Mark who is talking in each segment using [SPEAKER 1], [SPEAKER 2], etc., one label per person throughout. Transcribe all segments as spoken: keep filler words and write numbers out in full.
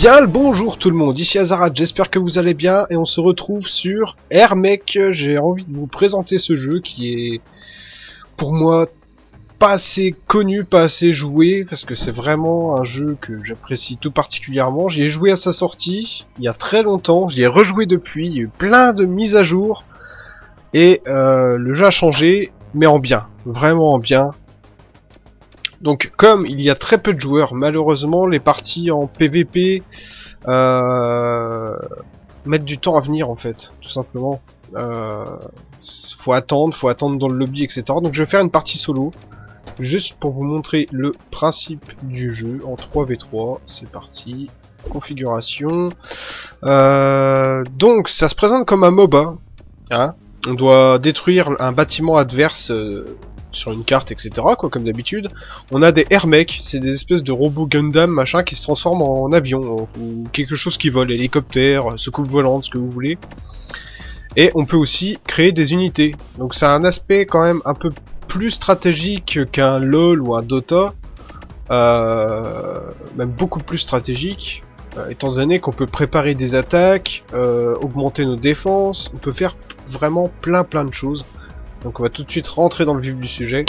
[SPEAKER 1] Bien le bonjour tout le monde, ici Azarat, j'espère que vous allez bien et on se retrouve sur Hermec. J'ai envie de vous présenter ce jeu qui est pour moi pas assez connu, pas assez joué, parce que c'est vraiment un jeu que j'apprécie tout particulièrement. J'y ai joué à sa sortie, il y a très longtemps, j'y ai rejoué depuis, il y a eu plein de mises à jour et euh, le jeu a changé, mais en bien, vraiment en bien. Donc comme il y a très peu de joueurs, malheureusement les parties en P V P euh, mettent du temps à venir en fait, tout simplement. Euh, faut attendre, faut attendre dans le lobby, et cetera. Donc je vais faire une partie solo, juste pour vous montrer le principe du jeu en trois v trois. C'est parti, configuration. Euh, donc ça se présente comme un MOBA, hein. On doit détruire un bâtiment adverse euh, sur une carte, et cetera, quoi, comme d'habitude. On a des Hermec, c'est des espèces de robots Gundam, machin, qui se transforment en avion, ou quelque chose qui vole, hélicoptère, soucoupe volante, ce que vous voulez. Et on peut aussi créer des unités. Donc c'est un aspect quand même un peu plus stratégique qu'un LoL ou un Dota, euh, même beaucoup plus stratégique, euh, étant donné qu'on peut préparer des attaques, euh, augmenter nos défenses, on peut faire vraiment plein plein de choses. Donc on va tout de suite rentrer dans le vif du sujet.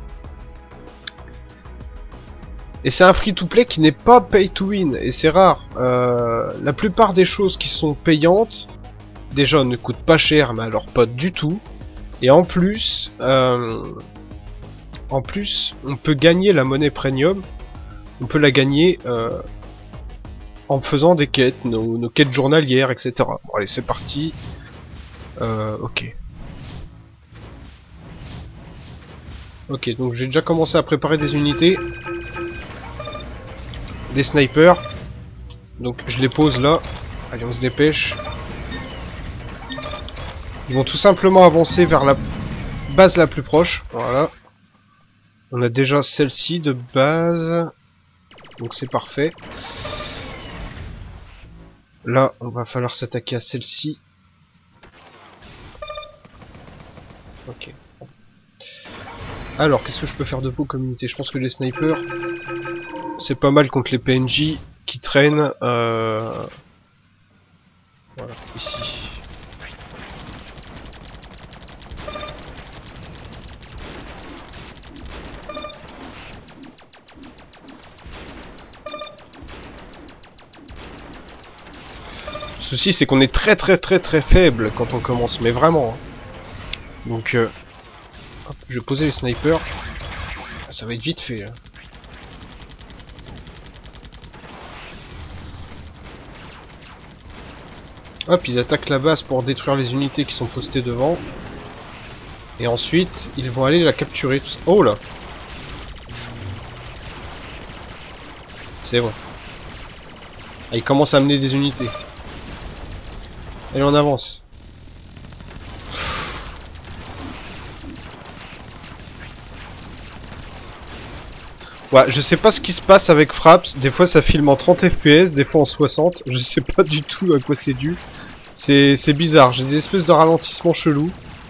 [SPEAKER 1] Et c'est un free-to-play qui n'est pas pay-to-win, et c'est rare. Euh, la plupart des choses qui sont payantes, déjà ne coûtent pas cher, mais alors pas du tout. Et en plus, euh, en plus, on peut gagner la monnaie premium. On peut la gagner euh, en faisant des quêtes, nos, nos quêtes journalières, et cetera. Bon allez, c'est parti. Euh, ok. Ok, donc j'ai déjà commencé à préparer des unités. Des snipers. Donc je les pose là. Allez, on se dépêche. Ils vont tout simplement avancer vers la base la plus proche. Voilà. On a déjà celle-ci de base. Donc c'est parfait. Là, on va falloir s'attaquer à celle-ci. Ok. Alors, qu'est-ce que je peux faire de beau comme unité? Je pense que les snipers, c'est pas mal contre les P N J qui traînent. Euh... Voilà, ici. Le souci, c'est qu'on est très très très très faible quand on commence, mais vraiment. Donc... Euh... Hop, je vais poser les snipers. Ça va être vite fait là. Hop, ils attaquent la base pour détruire les unités qui sont postées devant. Et ensuite, ils vont aller la capturer. Tout ça. Oh là! C'est vrai. Ah, ils commencent à amener des unités. Allez, on avance. Ouais, je sais pas ce qui se passe avec Fraps, des fois ça filme en trente F P S, des fois en soixante, je sais pas du tout à quoi c'est dû. C'est bizarre, j'ai des espèces de ralentissements chelous.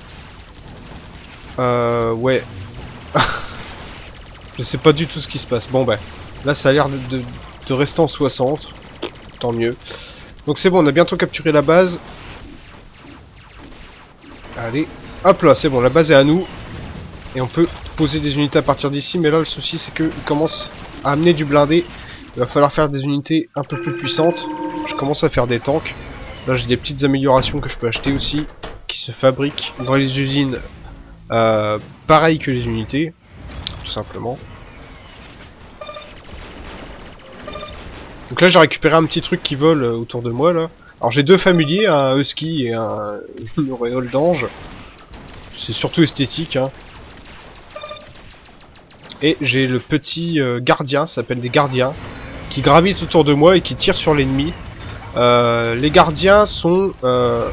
[SPEAKER 1] Euh, ouais. Je sais pas du tout ce qui se passe. Bon bah, là ça a l'air de, de, de rester en soixante, tant mieux. Donc c'est bon, on a bientôt capturé la base. Allez, hop là, c'est bon, la base est à nous. Et on peut poser des unités à partir d'ici, mais là le souci c'est qu'ils commencent à amener du blindé. Il va falloir faire des unités un peu plus puissantes. Je commence à faire des tanks. Là j'ai des petites améliorations que je peux acheter aussi, qui se fabriquent dans les usines, euh, pareil que les unités, tout simplement. Donc là j'ai récupéré un petit truc qui vole autour de moi là. Alors j'ai deux familiers, un husky et un une auréole d'ange. C'est surtout esthétique, hein. Et j'ai le petit euh, gardien, ça s'appelle des gardiens, qui gravitent autour de moi et qui tirent sur l'ennemi. Euh, les gardiens sont euh,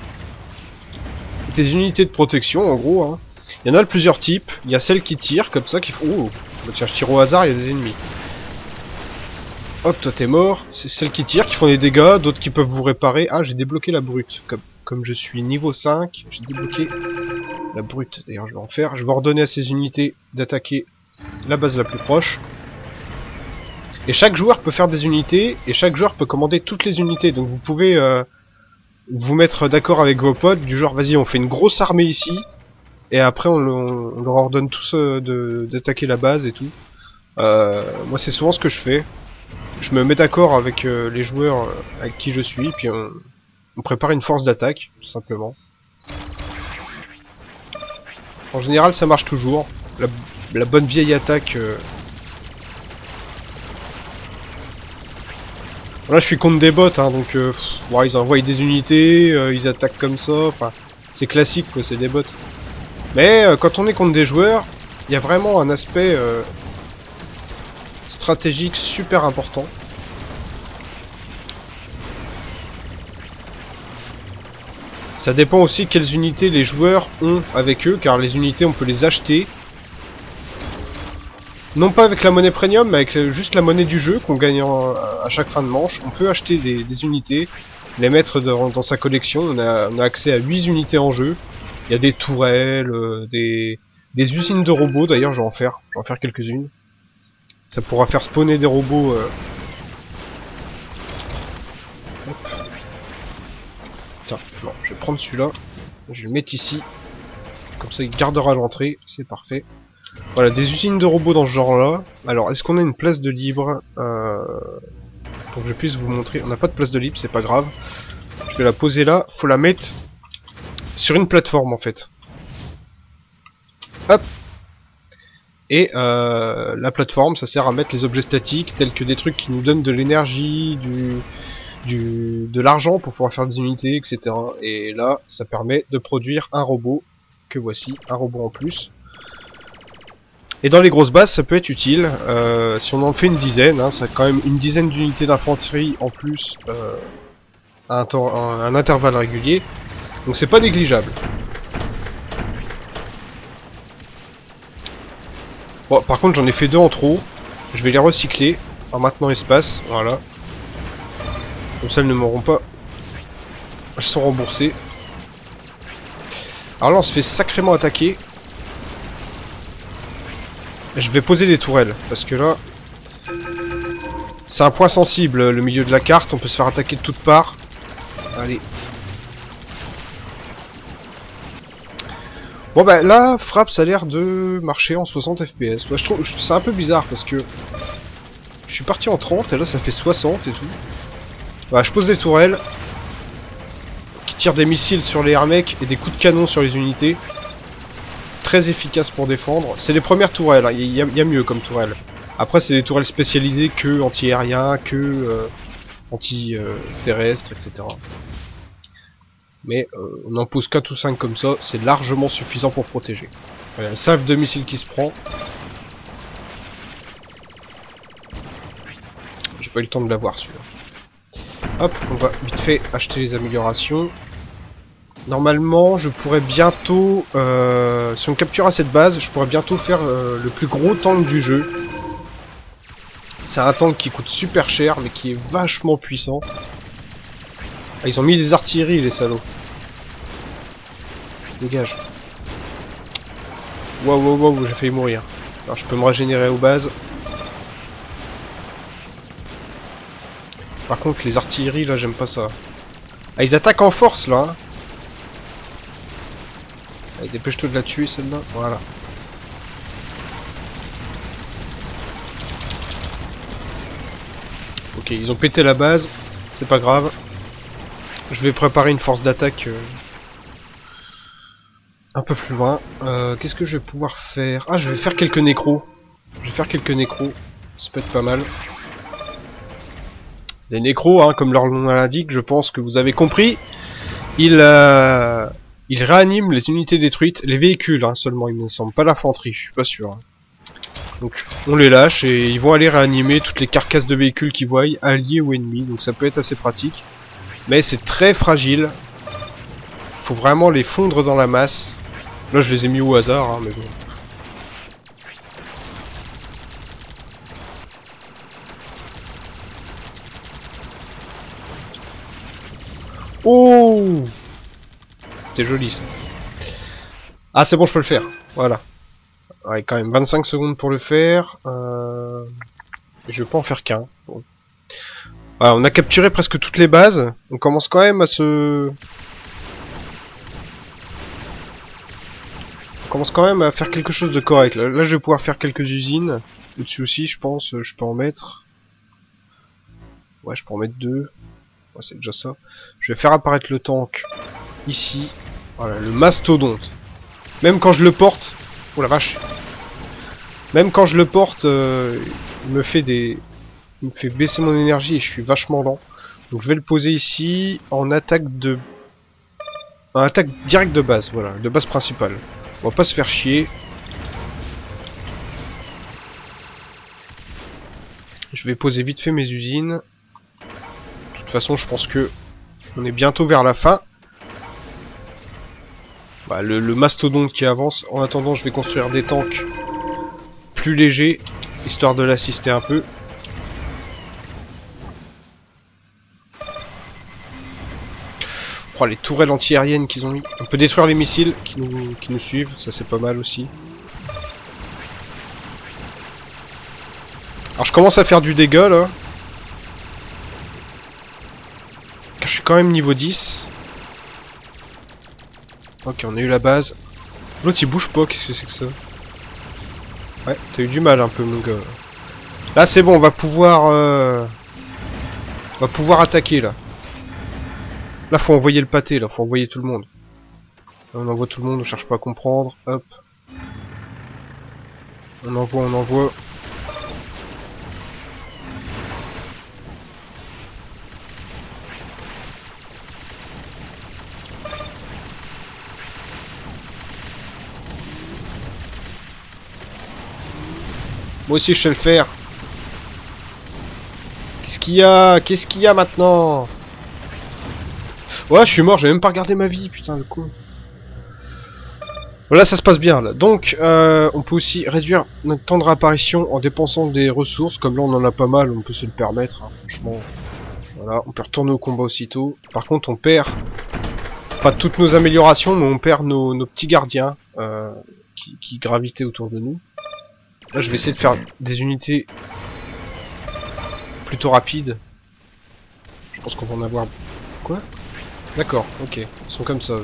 [SPEAKER 1] des unités de protection en gros, hein. Il y en a de plusieurs types. Il y a celles qui tirent comme ça, qui font... Oh, tiens, je tire au hasard, il y a des ennemis. Hop, toi t'es mort. C'est celles qui tirent, qui font des dégâts, d'autres qui peuvent vous réparer. Ah, j'ai débloqué la brute. Comme, comme je suis niveau cinq, j'ai débloqué la brute. D'ailleurs, je vais en faire. Je vais ordonner à ces unités d'attaquer la base la plus proche. Et chaque joueur peut faire des unités, et chaque joueur peut commander toutes les unités. Donc vous pouvez euh, vous mettre d'accord avec vos potes, du genre vas-y on fait une grosse armée ici, et après on, on, on leur ordonne tous euh, de d'attaquer la base et tout. Euh, moi c'est souvent ce que je fais. Je me mets d'accord avec euh, les joueurs euh, avec qui je suis, puis on, on prépare une force d'attaque, tout simplement. En général ça marche toujours. La, la bonne vieille attaque... Euh... Là je suis contre des bots, hein, donc euh, pff, ouais, ils envoient des unités, euh, ils attaquent comme ça, enfin... C'est classique quoi, c'est des bots. Mais euh, quand on est contre des joueurs, il y a vraiment un aspect... Euh... stratégique super important. Ça dépend aussi quelles unités les joueurs ont avec eux, car les unités on peut les acheter. Non pas avec la monnaie premium, mais avec juste la monnaie du jeu qu'on gagne en, à chaque fin de manche. On peut acheter des, des unités, les mettre dans, dans sa collection. On a, on a accès à huit unités en jeu. Il y a des tourelles, euh, des, des usines de robots, d'ailleurs je vais en faire, je vais en faire quelques-unes. Ça pourra faire spawner des robots. Euh... Tiens, non, je vais prendre celui-là. Je vais le mettre ici. Comme ça, il gardera l'entrée. C'est parfait. Voilà, des usines de robots dans ce genre-là. Alors, est-ce qu'on a une place de libre euh... pour que je puisse vous montrer? On n'a pas de place de libre, c'est pas grave. Je vais la poser là. Faut la mettre sur une plateforme, en fait. Hop. Et euh, la plateforme, ça sert à mettre les objets statiques, tels que des trucs qui nous donnent de l'énergie, du, du, de l'argent pour pouvoir faire des unités, et cetera. Et là, ça permet de produire un robot, que voici, un robot en plus. Et dans les grosses bases, ça peut être utile. Euh, si on en fait une dizaine, hein, ça a quand même une dizaine d'unités d'infanterie en plus euh, à un, temps, un, un intervalle régulier. Donc c'est pas négligeable. Bon, par contre, j'en ai fait deux en trop. Je vais les recycler en maintenant espace. Voilà. Comme ça, elles ne m'auront pas. Elles sont remboursées. Alors là, on se fait sacrément attaquer. Je vais poser des tourelles. Parce que là, c'est un point sensible, le milieu de la carte. On peut se faire attaquer de toutes parts. Allez. Bon bah là, frappe ça a l'air de marcher en soixante F P S. Moi, je trouve c'est un peu bizarre parce que je suis parti en trente et là ça fait soixante et tout. Voilà, je pose des tourelles qui tirent des missiles sur les airmecs et des coups de canon sur les unités. Très efficace pour défendre. C'est les premières tourelles, il y, y, y a mieux comme tourelles. Après c'est des tourelles spécialisées que anti-aérien, que euh, anti-terrestre, euh, et cetera. Mais euh, on en pose quatre ou cinq comme ça, c'est largement suffisant pour protéger. Voilà, un salve de missiles qui se prend. J'ai pas eu le temps de l'avoir celui-là. Hop, on va vite fait acheter les améliorations. Normalement, je pourrais bientôt... Euh, si on capture à cette base, je pourrais bientôt faire euh, le plus gros tank du jeu. C'est un tank qui coûte super cher, mais qui est vachement puissant. Ah, ils ont mis des artilleries, les salauds. Dégage. Waouh, waouh, waouh, j'ai failli mourir. Alors, je peux me régénérer aux bases. Par contre, les artilleries, là, j'aime pas ça. Ah, ils attaquent en force, là. Hein. Allez, dépêche-toi de la tuer, celle-là. Voilà. Ok, ils ont pété la base. C'est pas grave. Je vais préparer une force d'attaque euh, un peu plus loin. Euh, Qu'est-ce que je vais pouvoir faire? Ah, je vais faire quelques nécros. Je vais faire quelques nécros. Ça peut être pas mal. Les nécros, hein, comme leur nom l'indique, je pense que vous avez compris. Ils, euh, ils réaniment les unités détruites. Les véhicules hein, seulement, ils ne semblent pas l'infanterie, je suis pas sûr. Hein. Donc on les lâche et ils vont aller réanimer toutes les carcasses de véhicules qu'ils voient, alliés ou ennemis. Donc ça peut être assez pratique. Mais c'est très fragile. Faut vraiment les fondre dans la masse. Là je les ai mis au hasard, hein, mais bon. Oh, c'était joli ça. Ah c'est bon, je peux le faire. Voilà. Ouais, quand même vingt-cinq secondes pour le faire. Euh... Et je peux en faire qu'un. Bon. Voilà, on a capturé presque toutes les bases. On commence quand même à se... On commence quand même à faire quelque chose de correct. Là, là je vais pouvoir faire quelques usines. Au-dessus aussi, je pense, je peux en mettre. Ouais, je peux en mettre deux. Ouais, c'est déjà ça. Je vais faire apparaître le tank ici. Voilà, le mastodonte. Même quand je le porte... Oh la vache. Même quand je le porte, euh, il me fait des... Il me fait baisser mon énergie et je suis vachement lent. Donc je vais le poser ici en attaque de... En attaque directe de base, voilà, de base principale. On va pas se faire chier. Je vais poser vite fait mes usines. De toute façon, je pense que on est bientôt vers la fin. Bah, le, le mastodonte qui avance. En attendant, je vais construire des tanks plus légers, histoire de l'assister un peu. Oh, les tourelles anti-aériennes qu'ils ont mis. On peut détruire les missiles qui nous, qui nous suivent, ça c'est pas mal aussi. Alors je commence à faire du dégât là. Car je suis quand même niveau dix. Ok, on a eu la base. L'autre il bouge pas, qu'est-ce que c'est que ça? Ouais, t'as eu du mal un peu mon gars. Là c'est bon, on va pouvoir... Euh... On va pouvoir attaquer là. Là faut envoyer le pâté, là faut envoyer tout le monde. Là, on envoie tout le monde, on cherche pas à comprendre. Hop. On envoie, on envoie. Moi aussi je sais le faire. Qu'est-ce qu'il y a? Qu'est-ce qu'il y a maintenant? Ouais, je suis mort, j'ai même pas regardé ma vie, putain le con. Voilà, ça se passe bien là. Donc, euh, on peut aussi réduire notre temps de réapparition en dépensant des ressources. Comme là, on en a pas mal, on peut se le permettre. Hein, franchement, voilà, on peut retourner au combat aussitôt. Par contre, on perd pas toutes nos améliorations, mais on perd nos, nos petits gardiens euh, qui, qui gravitaient autour de nous. Là, je vais essayer de faire des unités plutôt rapides. Je pense qu'on va en avoir... Quoi? D'accord, ok. Ils sont comme ça, eux.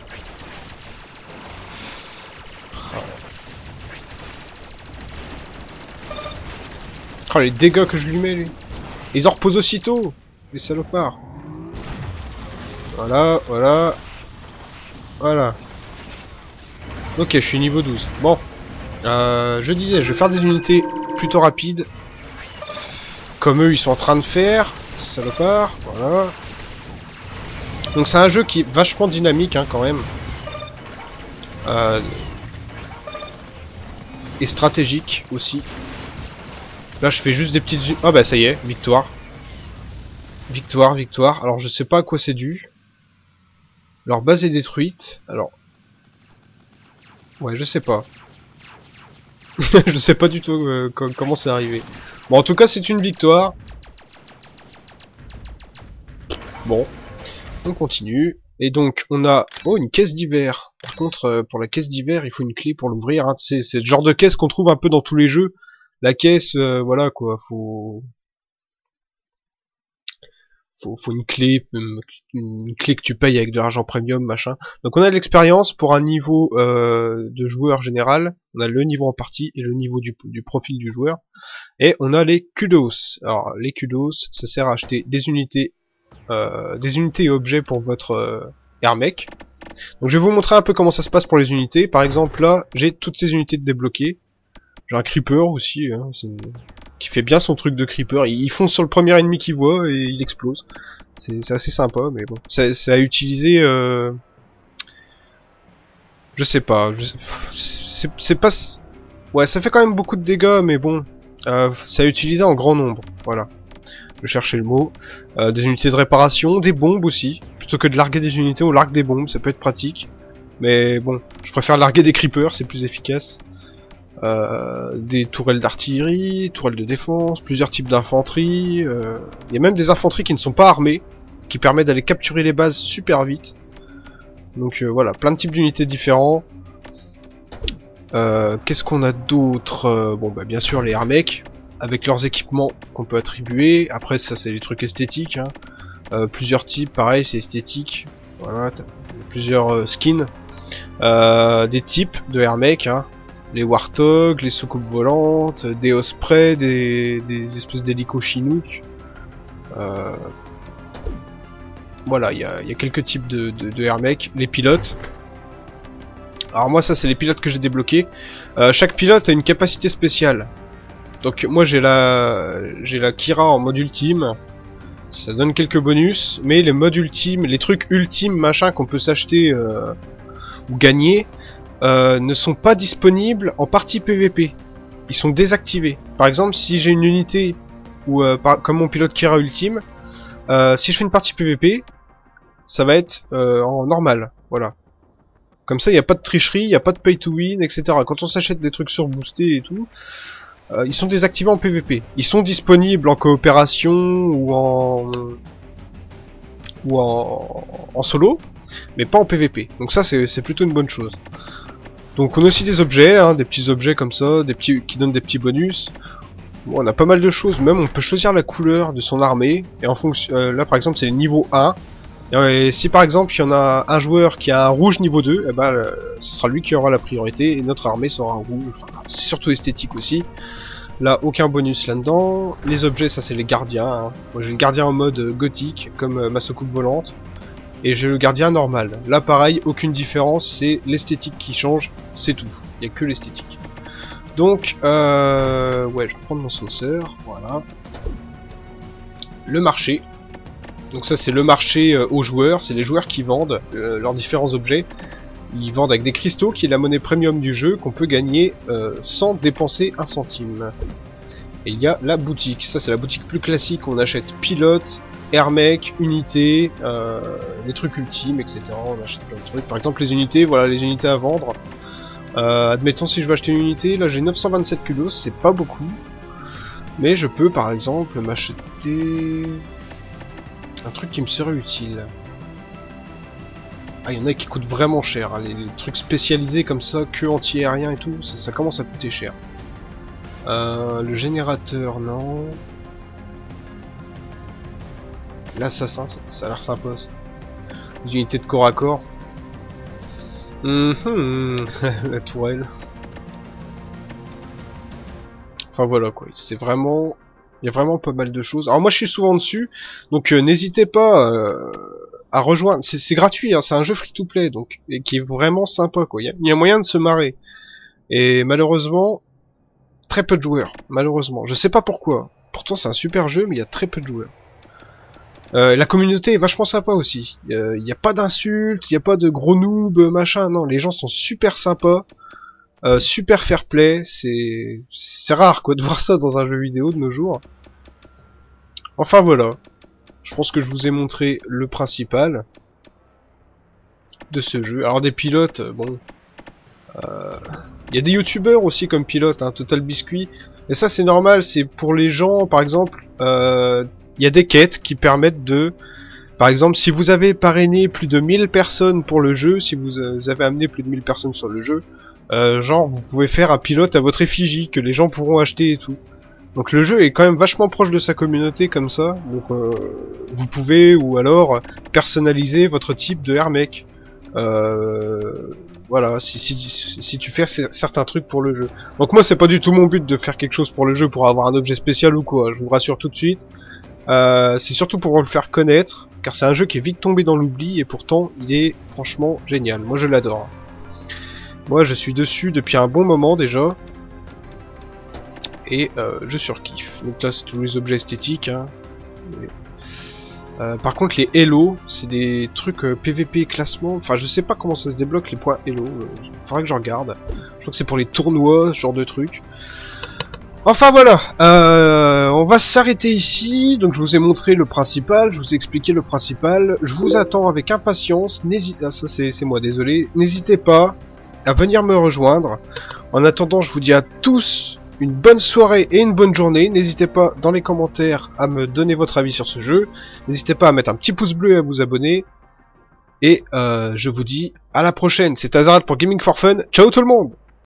[SPEAKER 1] Oh, les dégâts que je lui mets, lui. Ils en reposent aussitôt, les salopards. Voilà, voilà. Voilà. Ok, je suis niveau douze. Bon. Euh, je disais, je vais faire des unités plutôt rapides. Comme eux, ils sont en train de faire. Salopards, voilà. Donc c'est un jeu qui est vachement dynamique, hein, quand même. Euh... Et stratégique, aussi. Là, je fais juste des petites... Ah bah ça y est, victoire. Victoire, victoire. Alors, je sais pas à quoi c'est dû. Leur base est détruite. Alors... Ouais, je sais pas. Je sais pas du tout euh, comment c'est arrivé. Bon, en tout cas, c'est une victoire. Bon. On continue. Et donc, on a... Oh, une caisse d'hiver. Par contre, euh, pour la caisse d'hiver, il faut une clé pour l'ouvrir. Hein. C'est le genre de caisse qu'on trouve un peu dans tous les jeux. La caisse, euh, voilà quoi, faut... faut... Faut une clé, une clé que tu payes avec de l'argent premium, machin. Donc on a de l'expérience pour un niveau euh, de joueur général. On a le niveau en partie et le niveau du, du profil du joueur. Et on a les kudos. Alors, les kudos, ça sert à acheter des unités... Euh, des unités et objets pour votre euh, airmech. Donc je vais vous montrer un peu comment ça se passe pour les unités. Par exemple là, j'ai toutes ces unités de débloquer. J'ai un creeper aussi, hein, qui fait bien son truc de creeper. Il, il fonce sur le premier ennemi qu'il voit et il explose. C'est assez sympa, mais bon. C'est à utiliser... Euh... Je sais pas. C'est pas... Ouais, ça fait quand même beaucoup de dégâts, mais bon. Euh, c'est à utiliser en grand nombre. Voilà. Je cherchais le mot. Euh, des unités de réparation, des bombes aussi. Plutôt que de larguer des unités, on largue des bombes, ça peut être pratique. Mais bon, je préfère larguer des creepers, c'est plus efficace. Euh, des tourelles d'artillerie, tourelles de défense, plusieurs types d'infanterie. Il euh, y a même des infanteries qui ne sont pas armées, qui permettent d'aller capturer les bases super vite. Donc euh, voilà, plein de types d'unités différents. Euh, Qu'est-ce qu'on a d'autre? euh, Bon bah bien sûr les airmech. avec leurs équipements qu'on peut attribuer. Après ça c'est les trucs esthétiques, hein. euh, plusieurs types, pareil c'est esthétique. Voilà, plusieurs euh, skins, euh, des types de Air Mech, hein. Les Warthog, les soucoupes volantes, des Osprey, des, des espèces d'hélicos Chinook. Euh, voilà, il y a, y a quelques types de, de, de Air Mech. Les pilotes. Alors moi ça c'est les pilotes que j'ai débloqués. Euh, chaque pilote a une capacité spéciale. Donc moi j'ai la j'ai la Kira en mode ultime. Ça donne quelques bonus, mais les modes ultimes, les trucs ultimes machin qu'on peut s'acheter euh, ou gagner euh, ne sont pas disponibles en partie P V P. Ils sont désactivés. Par exemple, si j'ai une unité ou euh, par, comme mon pilote Kira ultime, euh, si je fais une partie P V P, ça va être euh, en normal. Voilà. Comme ça, il n'y a pas de tricherie, il n'y a pas de pay to win, et cetera. Quand on s'achète des trucs surboostés et tout. Euh, ils sont désactivés en P V P. Ils sont disponibles en coopération ou en ou en, en solo, mais pas en P V P. Donc ça c'est plutôt une bonne chose. Donc on a aussi des objets, hein, des petits objets comme ça, des petits qui donnent des petits bonus. Bon, on a pas mal de choses. Même on peut choisir la couleur de son armée et en fonction. Euh, là par exemple c'est le niveau un. Et si par exemple il y en a un joueur qui a un rouge niveau deux, eh ben, euh, ce sera lui qui aura la priorité et notre armée sera un rouge. Enfin, c'est surtout esthétique aussi. Là, aucun bonus là-dedans. Les objets, ça c'est les gardiens. Hein. Moi j'ai le gardien en mode gothique, comme euh, ma soucoupe volante. Et j'ai le gardien normal. Là pareil, aucune différence, c'est l'esthétique qui change, c'est tout. Il n'y a que l'esthétique. Donc, euh... ouais, je vais prendre mon sauceur, voilà. Le marché. Donc ça c'est le marché euh, aux joueurs, c'est les joueurs qui vendent euh, leurs différents objets. Ils vendent avec des cristaux, qui est la monnaie premium du jeu, qu'on peut gagner euh, sans dépenser un centime. Et il y a la boutique, ça c'est la boutique plus classique, on achète pilote, Air Mech, unités, euh, les trucs ultimes, et cetera. On achète plein de trucs. Par exemple les unités, voilà les unités à vendre. Euh, admettons si je veux acheter une unité, là j'ai neuf cent vingt-sept kudos, c'est pas beaucoup. Mais je peux par exemple m'acheter un truc qui me serait utile. Ah, il y en a qui coûtent vraiment cher, hein. les, les trucs spécialisés comme ça, que anti-aérien et tout, ça, ça commence à coûter cher. Euh, le générateur, non. L'assassin, ça, ça a l'air sympa ça. Les unités de corps à corps. Mmh, la tourelle. Enfin voilà quoi, c'est vraiment... Il y a vraiment pas mal de choses. Alors moi je suis souvent dessus, donc euh, n'hésitez pas... Euh... à rejoindre, c'est gratuit, hein, c'est un jeu free-to-play, donc et qui est vraiment sympa, quoi. Il y, y a moyen de se marrer. Et malheureusement, très peu de joueurs, malheureusement. Je sais pas pourquoi. Pourtant, c'est un super jeu, mais il y a très peu de joueurs. Euh, la communauté est vachement sympa aussi. Il n'y a, a pas d'insultes, il n'y a pas de gros noobs, machin. Non, les gens sont super sympas, euh, super fair-play. C'est c'est rare, quoi, de voir ça dans un jeu vidéo de nos jours. Enfin voilà. Je pense que je vous ai montré le principal de ce jeu. Alors des pilotes, bon, il euh, y a des youtubeurs aussi comme pilotes, hein, Total Biscuit. Et ça c'est normal, c'est pour les gens, par exemple, il euh, y a des quêtes qui permettent de, par exemple, si vous avez parrainé plus de mille personnes pour le jeu, si vous avez amené plus de mille personnes sur le jeu, euh, genre vous pouvez faire un pilote à votre effigie que les gens pourront acheter et tout. Donc le jeu est quand même vachement proche de sa communauté comme ça, donc euh, vous pouvez ou alors personnaliser votre type de Air Mech. Euh, voilà, si, si, si tu fais certains trucs pour le jeu. Donc moi c'est pas du tout mon but de faire quelque chose pour le jeu pour avoir un objet spécial ou quoi, je vous rassure tout de suite. Euh, c'est surtout pour le faire connaître, car c'est un jeu qui est vite tombé dans l'oubli et pourtant il est franchement génial, moi je l'adore. Moi je suis dessus depuis un bon moment déjà. Et euh, je surkiffe. Donc là c'est tous les objets esthétiques, hein. Et, euh, par contre les Hello, c'est des trucs euh, P V P classement. Enfin je sais pas comment ça se débloque les points Hello. Euh, faudrait que je regarde. Je crois que c'est pour les tournois, ce genre de trucs. Enfin voilà, euh, on va s'arrêter ici. Donc je vous ai montré le principal, je vous ai expliqué le principal. Je vous attends avec impatience. N'hésitez, ah, ça c'est moi, désolé. N'hésitez pas à venir me rejoindre. En attendant, je vous dis à tous une bonne soirée et une bonne journée. N'hésitez pas dans les commentaires à me donner votre avis sur ce jeu. N'hésitez pas à mettre un petit pouce bleu et à vous abonner. Et euh, je vous dis à la prochaine. C'est Azarath pour Gaming for Fun. Ciao tout le monde!